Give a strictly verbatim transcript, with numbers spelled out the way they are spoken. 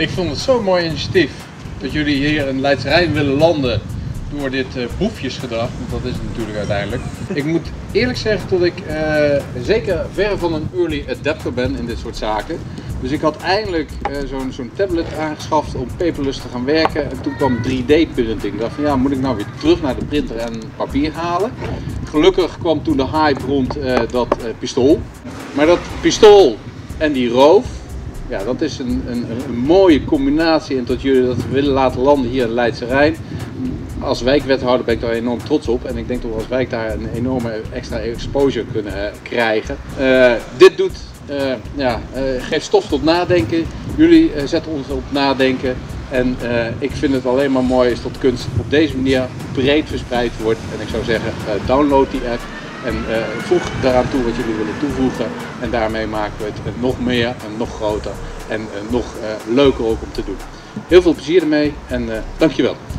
Ik vond het zo'n mooi initiatief dat jullie hier in Leidsche Rijn willen landen door dit uh, boefjesgedrag, want dat is het natuurlijk uiteindelijk. Ik moet eerlijk zeggen dat ik uh, zeker ver van een early adapter ben in dit soort zaken. Dus ik had eindelijk uh, zo'n zo'n tablet aangeschaft om paperless te gaan werken en toen kwam drie D printing. Ik dacht van ja, moet ik nou weer terug naar de printer en papier halen? Gelukkig kwam toen de hype rond uh, dat uh, pistool. Maar dat pistool en die roof, ja, dat is een, een, een mooie combinatie en tot jullie dat willen laten landen hier in Leidsche Rijn. Als wijkwethouder ben ik daar enorm trots op en ik denk dat we als wijk daar een enorme extra exposure kunnen uh, krijgen. Uh, dit doet, uh, ja, uh, geeft stof tot nadenken. Jullie uh, zetten ons op nadenken en uh, ik vind het alleen maar mooi is dat kunst op deze manier breed verspreid wordt. En ik zou zeggen, uh, download die app en uh, voeg daaraan toe wat jullie willen toevoegen. En daarmee maken we het nog meer en nog groter en uh, nog uh, leuker ook om te doen. Heel veel plezier ermee en uh, dankjewel.